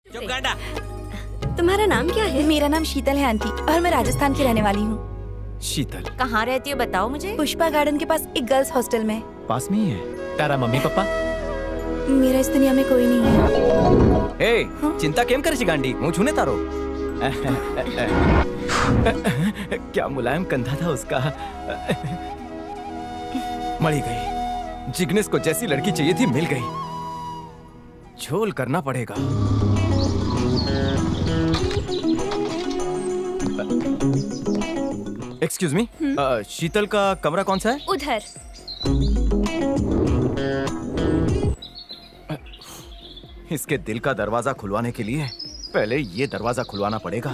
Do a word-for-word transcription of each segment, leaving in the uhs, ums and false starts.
चुप गांडा। तुम्हारा नाम क्या है? मेरा नाम शीतल है आंटी और मैं राजस्थान की रहने वाली हूँ। शीतल कहाँ रहती हो बताओ मुझे। पुष्पा गार्डन के पास एक गर्ल्स हॉस्टल में। पास में ही है। तारा मम्मी पापा? मेरा इस दुनिया में कोई नहीं है। ए, हाँ? चिंता केम करे गांडी, मुँह छूने तारो। क्या मुलायम कंधा था उसका। मरी गई। जिग्नेश को जैसी लड़की चाहिए थी मिल गई। झोल करना पड़ेगा। एक्सक्यूज मी, शीतल का कमरा कौन सा है? उधर। इसके दिल का दरवाजा खुलवाने के लिए पहले ये दरवाजा खुलवाना पड़ेगा।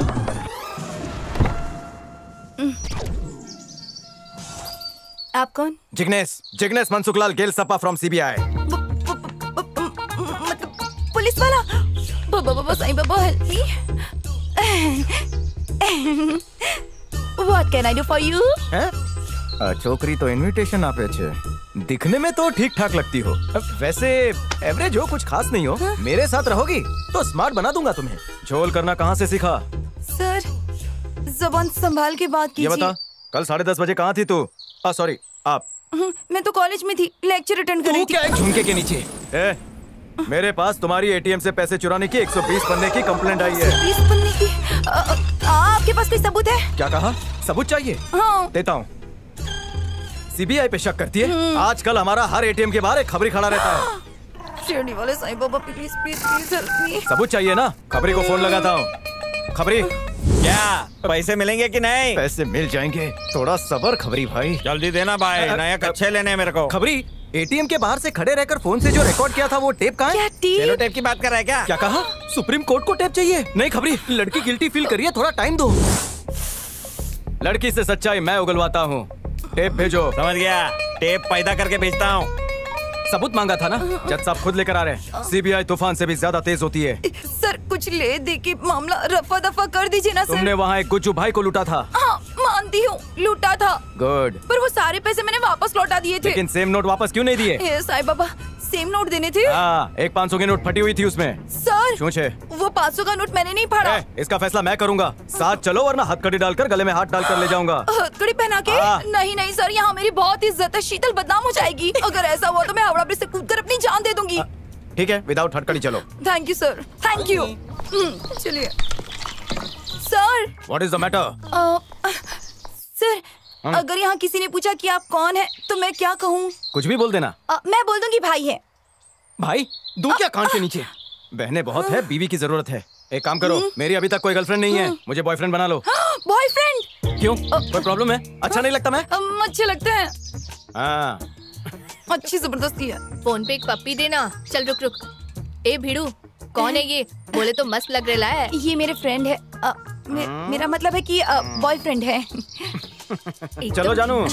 आप कौन? जिग्नेश, जिग्नेश मनसुखलाल गेल सपा फ्रॉम सीबीआई। पुलिस वाला? Baba Sai Baba help me. What can I do for you? छोकरी तो इनविटेशन आपे छे। दिखने में तो ठीक ठाक लगती हो, वैसे एवरेज हो, कुछ खास नहीं हो। हा? मेरे साथ रहोगी तो स्मार्ट बना दूंगा तुम्हें। झोल करना कहाँ से सीखा? सर, जबान संभाल के बात कीजिए। ये बता, कल साढ़े दस बजे कहाँ थी तू? आ सॉरी, आप। मैं तो कॉलेज में थी, लेक्चर अटेंड कर रही थी। क्या एक झुमके के नीचे? ए, मेरे पास तुम्हारी एटीएम से पैसे चुराने की एक सौ बीस पन्ने की कंप्लेंट आई है। बीस पन्ने की? आ, आ, आपके पास कोई सबूत है? क्या कहा? सबूत चाहिए? हाँ। देता हूँ। सीबीआई पे शक करती है? आजकल हमारा हर एटीएम के बाहर एक खबरी खड़ा रहता है। शिरडी वाले Sai Baba please please please help me. सबूत चाहिए ना? खबरी को फोन लगाता हूँ। खबरी, क्या पैसे मिलेंगे कि नहीं? पैसे मिल जाएंगे, थोड़ा सबर खबरी भाई। जल्दी देना भाई, नया कच्चे लेने मेरे को। खबरी, एटीएम के बाहर से खड़े रहकर फोन से जो रिकॉर्ड किया था वो टेप कहाँ है? सेलो टेप की बात कर रहा है क्या? क्या कहा? सुप्रीम कोर्ट को टेप चाहिए? नहीं खबरी, लड़की गिल्टी फील करिए, थोड़ा टाइम दो। लड़की से सच्चाई मैं उगलवाता हूँ। टेप भेजो। समझ गया, टेप पैदा करके भेजता हूँ। सबूत मांगा था ना? जज साहब खुद लेकर आ रहे हैं। सीबीआई तूफान से भी ज्यादा तेज होती है। सर कुछ ले दे के मामला रफा दफा कर दीजिए ना सर। तुमने वहाँ एक गुज्जू भाई को लूटा था। हाँ, मानती हूँ, लूटा था। गुड। पर वो सारे पैसे मैंने वापस लौटा दिए थे। लेकिन सेम नोट वापस क्यों नहीं दिए? साईं बाबा, सेम नोट देने थे। हाँ, एक पाँच सौ की नोट फटी हुई थी उसमें। सर, पूछे? वो पाँच सौ का नोट मैंने नहीं फाड़ा। इसका फैसला मैं करूंगा। साथ चलो वरना हथकड़ी डालकर गले में हाथ डालकर ले जाऊंगा। हथकड़ी पहना के? नहीं नहीं सर, यहाँ मेरी बहुत इज्जत है। शीतल बदनाम हो जाएगी। अगर ऐसा हुआ तो मैं हावड़ा ब्रिज से कूदकर अपनी जान दे दूंगी। ठीक है, विदाउट हथकड़ी चलो। Thank you sir, thank you. चलिए। Sir, what is the matter? Sir, अगर यहाँ किसी ने पूछा कि आप कौन हैं, तो मैं क्या कहूँ? कुछ भी बोल देना। आ, मैं बोल दूंगी भाई है। भाई? दूं क्या कान के नीचे? बहनें बहुत है, बीवी की जरूरत है। एक काम करो, मेरी अभी तक कोई गर्लफ्रेंड नहीं है, मुझे बॉयफ्रेंड बना लो। बॉयफ्रेंड? क्यों, कोई प्रॉब्लम है? अच्छा नहीं लगता मैं? अच्छे लगते हैं। हाँ, अच्छी जबरदस्ती है। फोन पे एक पप्पी देना। चल रुक रुक। ए भिड़ू, कौन है ये? बोले तो मस्त लग रहा है। ये मेरे फ्रेंड है। आ, मे, मेरा मतलब है कि बॉयफ्रेंड है। चलो जानू।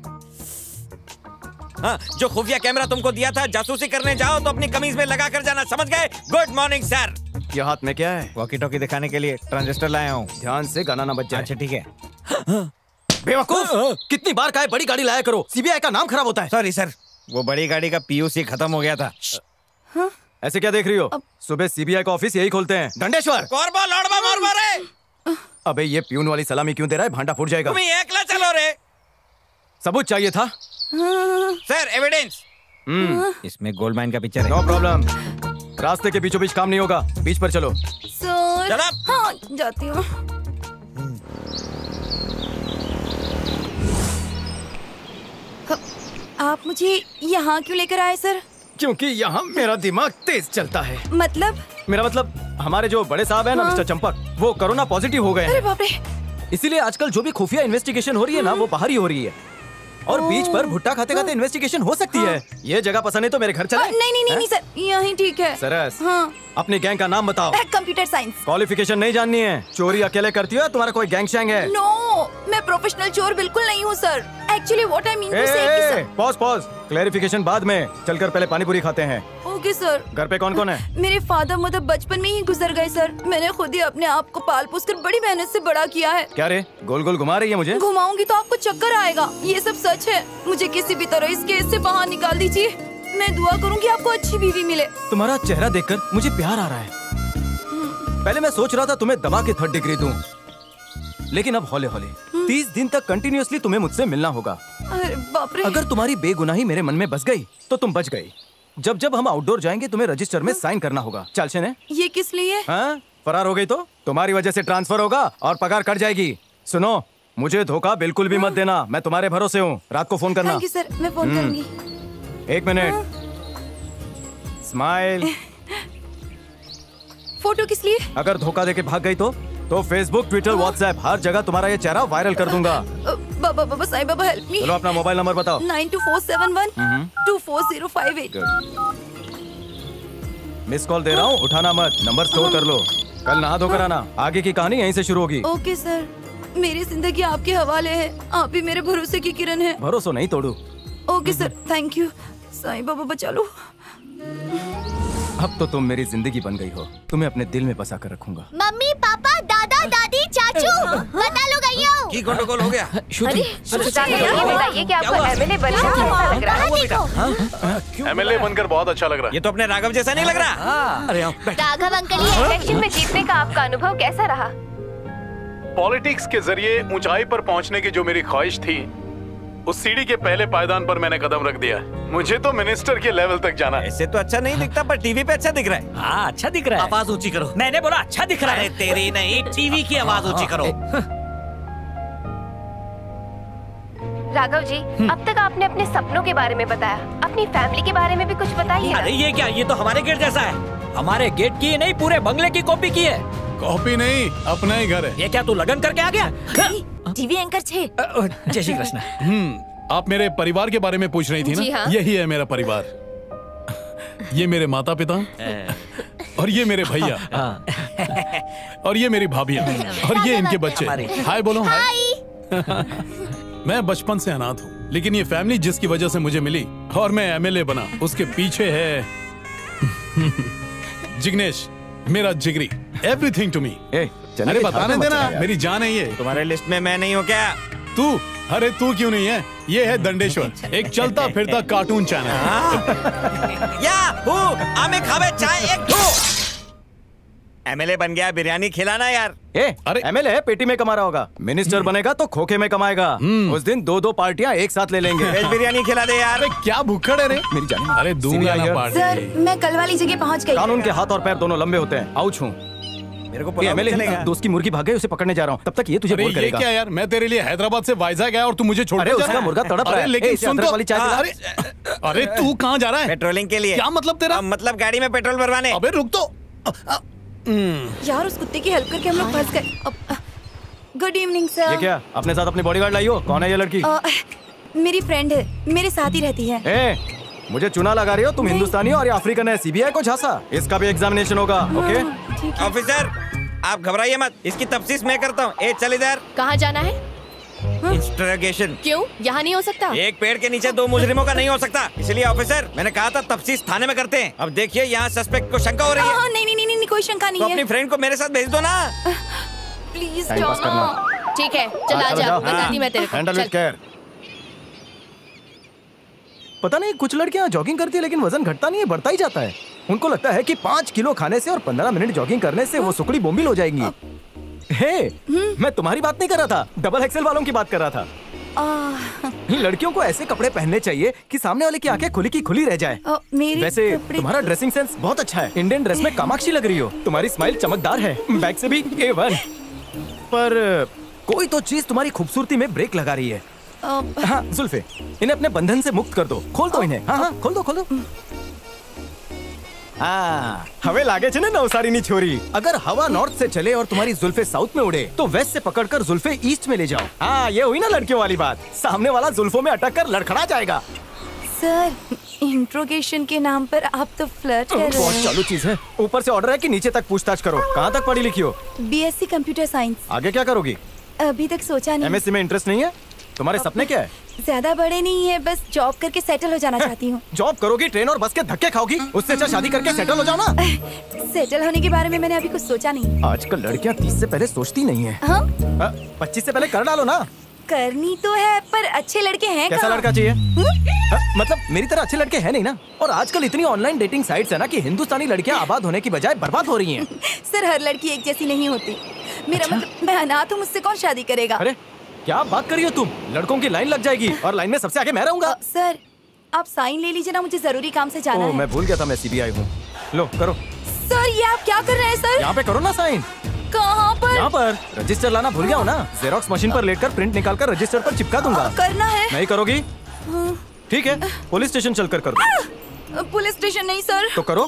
हाँ, जो खुफिया कैमरा तुमको दिया था, जासूसी करने जाओ तो अपनी कमीज में लगा कर जाना, समझ गए? Good morning sir. ये हाथ में क्या है? वॉकी टॉकी दिखाने के लिए ट्रांजिस्टर लाया हूँ। ध्यान से गाना ना बज जाए। अच्छा ठीक है। बेवकूफ, कितनी बार कहा है बड़ी गाड़ी लाया करो, सीबीआई का नाम खराब होता है। सॉरी सर, वो बड़ी गाड़ी का पीयूसी खत्म हो गया था। हाँ? ऐसे क्या देख रही हो? सुबह सीबीआई का ऑफिस यही खोलते हैं। दंडेश्वर। कोरबा लड़बा मोरबा रे। अबे ये प्यून वाली सलामी क्यों दे रहा है? भांडा फूट जाएगा। तुम एकला चलो रे। सबूत चाहिए था। Sir evidence. हम्म, इसमें गोल्ड माइन का पिक्चर है। No problem. रास्ते के बीचों बीच काम नहीं होगा, बीच पर चलो। सर, हाँ, जाती हूँ। आप मुझे यहाँ क्यों लेकर आए सर? क्योंकि यहाँ मेरा दिमाग तेज चलता है। मतलब? मेरा मतलब हमारे जो बड़े साहब हैं ना, मिस्टर चंपक, वो कोरोना पॉजिटिव हो गए हैं। अरे बाप रे। इसीलिए आजकल जो भी खुफिया इन्वेस्टिगेशन हो रही है ना, वो बाहर ही हो रही है। और बीच पर भुट्टा खाते खाते इन्वेस्टिगेशन हो सकती है। ये जगह पसंद है तो मेरे घर चले। नहीं नहीं नहीं, नहीं सर, यहीं ठीक है। सरस। हाँ। अपनी गैंग का नाम बताओ। Computer science. क्वालिफिकेशन नहीं जाननी है? चोरी अकेले करती हो, तुम्हारा कोई गैंग शैंग है? नो, मैं प्रोफेशनल चोर बिल्कुल नहीं हूँ sir. Actually what I mean to say. Pause pause, clarification बाद में, चलकर पहले पानी पूरी खाते हैं। Okay sir. घर पे कौन कौन है? मेरे फादर मदर बचपन में ही गुजर गए सर। मैंने खुद ही अपने आप को पाल पोस कर बड़ी मेहनत से बड़ा किया है। क्या रे, गोल गोल घुमा रही है मुझे? घुमाऊंगी तो आपको चक्कर आएगा। ये सब सच है। मुझे किसी भी तरह इस केस से बाहर निकाल दीजिए। मैं दुआ करूंगी आपको अच्छी बीवी मिले। तुम्हारा चेहरा देखकर मुझे प्यार आ रहा है। पहले मैं सोच रहा था तुम्हें दबा के थर्ड डिग्री दूं, लेकिन अब हौले हौले तीस दिन तक कंटिन्यूअसली तुम्हें मुझसे मिलना होगा। अरे बाप रे। अगर तुम्हारी बेगुनाही मेरे मन में बस गई तो तुम बच गई। जब जब हम आउटडोर जाएंगे तुम्हें रजिस्टर में साइन करना होगा। चल शने। ये किस लिए? हाँ? फरार हो गई तो तुम्हारी वजह से ट्रांसफर होगा और पगार कट जाएगी। सुनो, मुझे धोखा बिल्कुल भी मत देना। मैं तुम्हारे भरोसे हूँ। रात को फोन करना। थैंक यू सर, मैं फोन करूंगी। एक मिनट। स्माइल। फोटो किस लिए? अगर धोखा देके भाग गई तो तो फेसबुक, ट्विटर, व्हाट्सएप हर जगह तुम्हारा ये चेहरा वायरल कर दूंगा। Baba Baba Sai Baba help me. चलो अपना मोबाइल नंबर बताओ। Nine two four seven one two four zero five eight. Miss call दे रहा हूँ, उठाना मत। नंबर स्टोर कर लो। कल नहा धोकर आना। आगे की कहानी यहीं से शुरू होगी। ओके सर, मेरी जिंदगी आपके हवाले है। आप ही मेरे भरोसे की किरण है। भरोसा नहीं तोड़ू। Okay sir, thank you. Sai Baba बचा लो। अब तो तुम मेरी जिंदगी बन गई हो। तुम्हें अपने दिल में बसा कर रखूंगा। मम्मी, पापा, दादा, दादी, चाचू, बता लो गईयो। की गंडगोल हो गया? अरे ये बताइए कि आपको एमएलए बनना कैसा लग रहा है? एमएलए बनकर बहुत अच्छा लग रहा है। ये तो अपने राघव जैसा नहीं लग रहा। अरे आओ, बैठ। राघव अंकल ही इलेक्शन में जीतने का आपका अनुभव कैसा रहा? पॉलिटिक्स के जरिए ऊंचाई पर पहुंचने की जो मेरी ख्वाहिश थी, उस सीढ़ी के पहले पायदान पर मैंने कदम रख दिया। मुझे तो मिनिस्टर के लेवल तक जाना है। ऐसे तो अच्छा नहीं दिखता, पर टीवी पे अच्छा दिख रहा है। हाँ, अच्छा दिख रहा है। आवाज ऊंची करो। मैंने बोला अच्छा दिख रहा अरे है। तेरी नहीं, टीवी की आवाज ऊंची करो। राघव जी, अब तक आपने अपने सपनों के बारे में बताया, अपनी फैमिली के बारे में भी कुछ बताइए। अरे ये क्या, ये तो हमारे गेट जैसा है। हमारे गेट की नहीं, पूरे बंगले की कॉपी की है। कॉपी नहीं, अपना ही घर है। ये क्या तू लगन करके आ गया? टीवी एंकर छे। जय श्री कृष्ण। हम्म, आप मेरे परिवार के बारे में पूछ रही थी ना? जी हाँ। यही है मेरा परिवार। ये मेरे माता पिता और ये मेरे भैया और ये मेरी भाभियां और ये इनके बच्चे। हाय बोलो। हाय। मैं बचपन से अनाथ हूँ, लेकिन ये फैमिली जिसकी वजह से मुझे मिली और मैं एमएलए बना, उसके पीछे है जिग्नेश, मेरा जिगरी। Everything to me. अरे बताने देना, मेरी जान है ये। तुम्हारे लिस्ट में मैं नहीं हूँ क्या? तू? अरे तू क्यों नहीं है? ये है दंडेश्वर, एक चलता फिरता कार्टून चैनल। या हूँ, आमे खावे चाय एक दो। एमएलए बन गया, बिरयानी खिलाना यार। ए, अरे एमएलए है, पेटी में कमा रहा होगा। मिनिस्टर बनेगा तो खोखे में कमाएगा। उस दिन दो दो पार्टियां एक साथ ले लेंगे। वेज बिरयानी खिला दे यार। अरे क्या भुक्खड़ है रे? मेरी जान। अरे दूंगा ना पार्टी। सर, मैं कल वाली जगह पहुंच गई। कानून के हाथ और पैर दोनों लंबे होते हैं। आउच हूँ। मेरे को एमएलए दोस्त की मुर्गी भाग गई, उसे पकड़ने जा रहा हूँ। तब तक ये तुझे बोल करेगा। ये क्या यार, मैं तेरे लिए हैदराबाद से वाइजैक गया और तू मुझे छोड़। अरे उसका मुर्गा तड़प रहा है। लेकिन सुन तो। वाली चाय पिला। अरे अरे तू कहाँ जा रहा है? पेट्रोलिंग के लिए। क्या मतलब तेरा? मतलब गाड़ी में पेट्रोल भरवाने। अबे रुक तो। यार, उस कुत्ते की हेल्प करके हम लोग फंस गए। Good evening sir. ये क्या, अपने साथ अपनी बॉडीगार्ड लाई हो? कौन है ये लड़की? आ, मेरी फ्रेंड है, मेरे साथ ही रहती है। ए, मुझे चुना लगा रही हो? तुम हिंदुस्तानी हो और ये अफ्रीकन है। सीबीआई को झांसा। इसका भी एग्जामिनेशन होगा। ओके ऑफिसर, आप घबराइए मत, इसकी तफ्तीश मैं करता हूँ। ए चल इधर। कहाँ जाना है? इंट्रोगेशन। क्यों, यहाँ नहीं हो सकता? एक पेड़ के नीचे दो मुजरिमों का नहीं हो सकता, इसलिए ऑफिसर मैंने कहा था तफ्तीश थाने में करते हैं। अब देखिए, यहाँ सस्पेक्ट को शंका हो रही है। हाँ, नहीं नहीं नहीं नहीं, कोई शंका नहीं तो है। अपनी फ्रेंड को मेरे साथ भेज दो ना। प्लीज टाइम पास करना। ठीक है, चल आ जा, बताती मैं तेरे को। Handle with care. पता नहीं, कुछ लड़कियां जॉगिंग करती है लेकिन वजन घटता नहीं है, बढ़ता ही जाता है। उनको लगता है कि पाँच किलो खाने से और पंद्रह मिनट जॉगिंग करने से वो सुकड़ी बोम्बिल हो जाएंगी। हे, मैं तुम्हारी बात नहीं कर रहा था, डबल एक्सेल वालों की बात कर रहा था। लड़कियों को ऐसे कपड़े पहनने चाहिए कि सामने वाले की आंखें खुली की खुली रह जाए। आ, मेरी वैसे कपड़े... तुम्हारा ड्रेसिंग सेंस बहुत अच्छा है। इंडियन ड्रेस में कामाक्षी लग रही हो। तुम्हारी स्माइल चमकदार है, बैक से भी ए वन। पर कोई तो चीज तुम्हारी खूबसूरती में ब्रेक लगा रही है। आ, हाँ जुल्फे, इन्हें अपने बंधन से मुक्त कर दो। खोल दो इन्हें। हाँ हाँ खोल दो खोल दो। हाँ, हवे लागे छे ने नवसारीनी छोरी। अगर हवा नॉर्थ से चले और तुम्हारी जुल्फे साउथ में उड़े तो वेस्ट से पकड़कर जुल्फे ईस्ट में ले जाओ। हाँ, ये हुई ना लड़कियों वाली बात। सामने वाला जुल्फों में अटक कर लड़खड़ा जाएगा। सर, इंट्रोगेशन के नाम पर आप तो फ्लर्ट कर रहे बहुत हैं। चालू चीज है। ऊपर से ऑर्डर है कि नीचे तक पूछताछ करो। कहाँ तक पढ़ी लिखी हो? BSc computer science. आगे क्या करोगी? अभी तक सोचा नहीं। एमएससी में इंटरेस्ट नहीं है? तुम्हारे सपने क्या है? ज्यादा बड़े नहीं है, बस जॉब करके सेटल हो जाना चाहती हूँ। जॉब करोगी, ट्रेन और बस के धक्के खाओगी, उससे अच्छा शादी करके सेटल हो जाओ ना। सेटल होने के बारे में मैंने अभी कुछ सोचा नहीं। आजकल लड़कियाँ तीस से पहले सोचती नहीं है। हाँ? पच्चीस से पहले कर डालो ना। करनी तो है पर अच्छे लड़के हैं कैसा कहाँ? लड़का चाहिए? हाँ, मतलब मेरी तरह अच्छे लड़के हैं नहीं ना। और आजकल इतनी ऑनलाइन डेटिंग साइट्स है ना कि हिंदुस्तानी लड़कियां आबाद होने की बजाय बर्बाद हो रही हैं। सर हर लड़की एक जैसी नहीं होती। मेरा अच्छा? मतलब मैं अनाथ हूँ, मुझसे कौन शादी करेगा? अरे क्या बात कर रही हो तुम? लड़कों की लाइन लग जाएगी और लाइन में सबसे आगे मैं रहूंगा। अ, सर आप साइन ले लीजिए ना, मुझे जरूरी काम से जाना ओ, है। मैं भूल गया था मैं सीबीआई हूँ। लो करो। सर ये आप क्या कर रहे हैं सर? यहाँ पे करो ना साइन। कहाँ पर? यहाँ पर रजिस्टर लाना भूल गया हो ना? जेरोक्स मशीन पर लेटकर प्रिंट निकाल कर रजिस्टर पर चिपका दूंगा। करना है। नहीं करोगी? ठीक है, पुलिस स्टेशन चलकर करो। पुलिस स्टेशन नहीं सर। तो करो।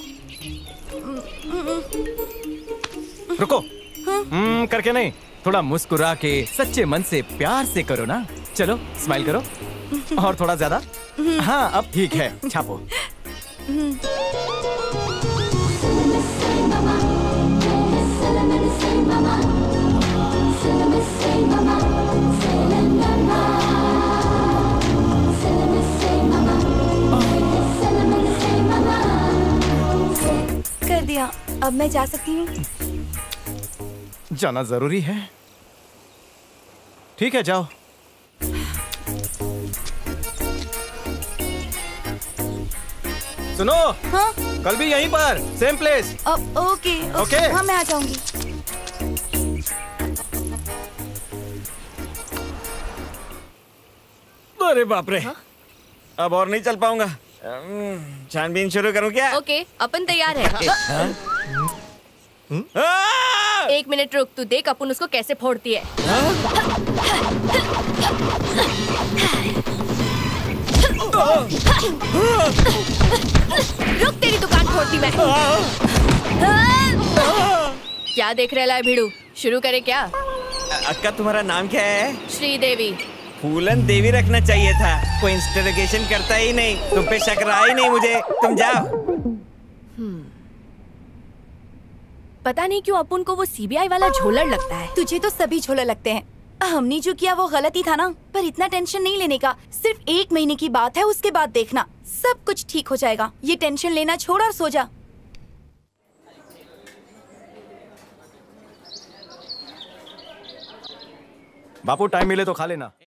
रुको। हम्म करके नहीं, थोड़ा मुस्कुरा के सच्चे मन से प्यार से करो ना। चलो स्माइल करो और थोड़ा ज्यादा। हाँ अब ठीक है, छापो। कर दिया, अब मैं जा सकती हूँ? जाना जरूरी है। ठीक है जाओ। सुनो। हाँ? कल भी यहीं पर सेम प्लेस। अब ओके ओके। हाँ मैं आ जाऊंगी। अरे बाप रे, अब और नहीं चल पाऊंगा। अम्म, छानबीन शुरू करूं क्या? ओके अपन तैयार है। आ! एक मिनट रुक, तू देख अपन उसको कैसे फोड़ती है। रुक, तेरी दुकान फोड़ती मैं। क्या देख रहे ला भिड़ू, शुरू करे क्या? अक्का तुम्हारा नाम क्या है? श्रीदेवी। फूलन देवी रखना चाहिए था। कोई इंस्टरोगेशन करता ही नहीं, तुम पे शक रहा ही नहीं मुझे। तुम जाओ। पता नहीं क्यों अपन को वो सीबीआई वाला झोलर लगता है। तुझे तो सभी झोला लगते हैं। हमने जो किया वो गलत ही था ना, पर इतना टेंशन नहीं लेने का। सिर्फ एक महीने की बात है, उसके बाद देखना सब कुछ ठीक हो जाएगा। ये टेंशन लेना छोड़ और सो जा। बापू टाइम मिले तो खा लेना।